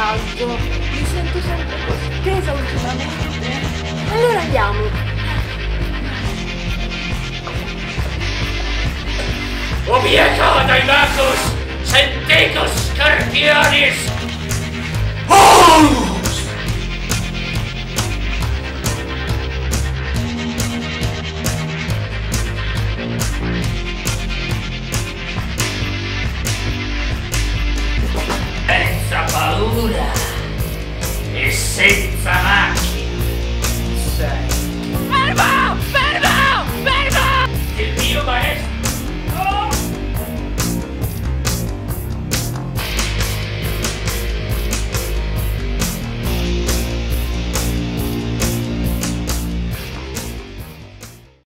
caldo. Mi sento sempre così tesa ultimamente. Allora andiamo. Ubicados Magus, Senticus Scorpionis,